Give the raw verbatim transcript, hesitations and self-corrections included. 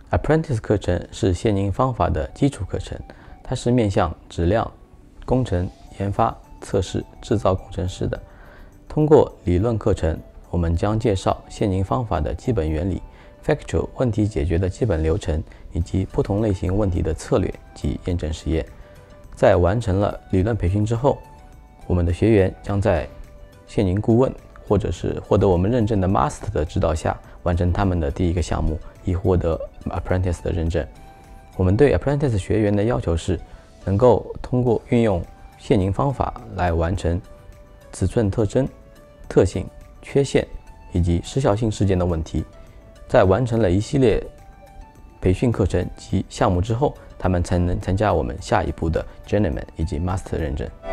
Apprentice 课程是现宁方法的基础课程，它是面向质量工程研发、测试、制造工程师的。通过理论课程，我们将介绍现宁方法的基本原理、Factual 问题解决的基本流程，以及不同类型问题的策略及验证实验。在完成了理论培训之后，我们的学员将在现宁顾问或者是获得我们认证的 Master 的指导下，完成他们的第一个项目，以获得 Apprentice 的认证。我们对 Apprentice 学员的要求是，能够通过运用现宁方法来完成尺寸特征、特性、缺陷以及时效性事件的问题。在完成了一系列培训课程及项目之后，他们才能参加我们下一步的 Journeyman 以及 Master 认证。